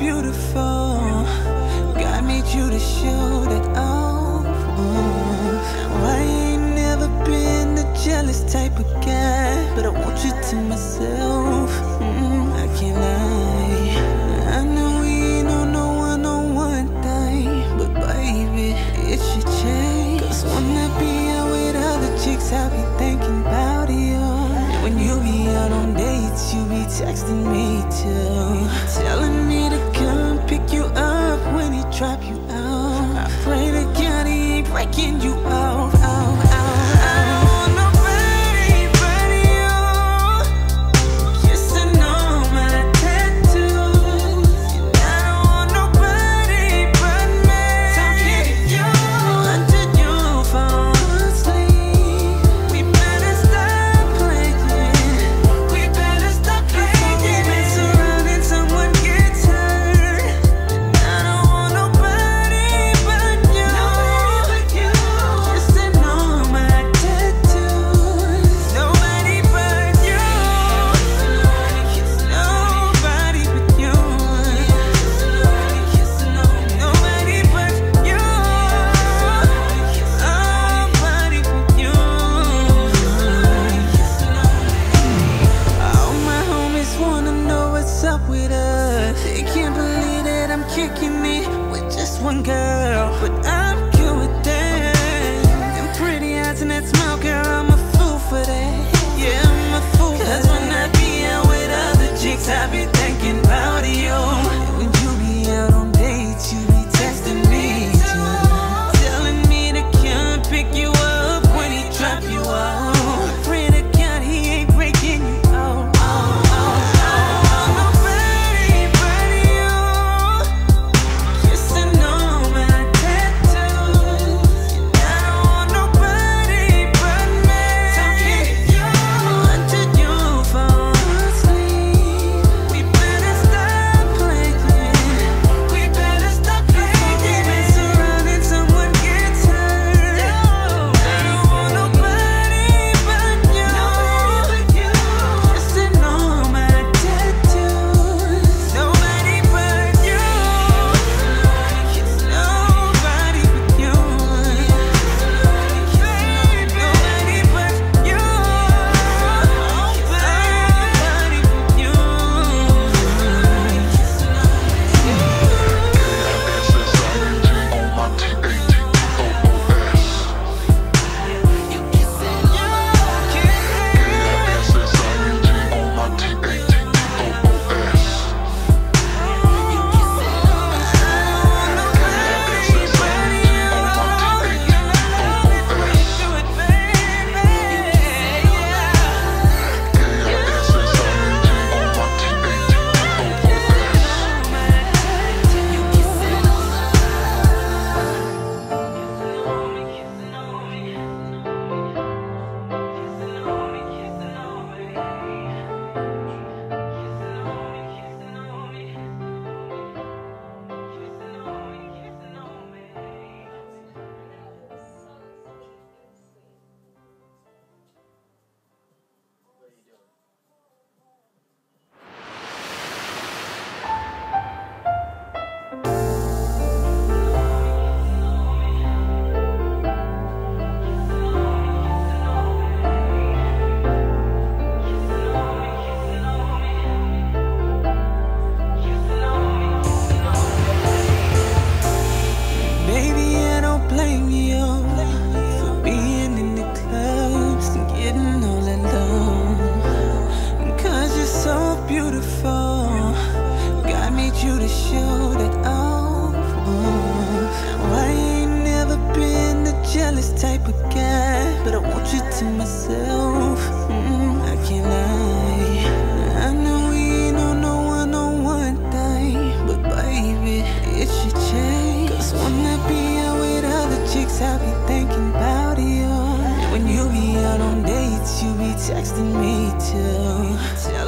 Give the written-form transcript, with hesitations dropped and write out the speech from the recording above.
beautiful. God made you to show that off. I ain't never been the jealous type of guy, but I want you to myself. I can't lie. I know we ain't on no one-on-one thing, but baby, it should change. Cause when I be out with other chicks, I be thinking about you. And when you be out on dates, you be texting me too, telling me to come pick you up when he drop you out. I pray to God he ain't breaking you out. They can't believe that I'm kicking it with just one girl, but I'm good with that. Them pretty eyes and that smile, girl, I'm a fool for that. Yeah, I'm a fool. Cause when I be out with other chicks, I be thinking about you. And when you be out on dates, you be texting me too, telling me to come pick you up when he drop you off. Pray to God he ain't breaking you out. God made you to show that off. I ain't never been the jealous type of guy, but I want you to myself. I can't lie. I know we ain't on no one-on-one thing, but baby, it should change. Cause when I be out with other chicks, I be thinking about you. And when you be out on dates, you be texting me too,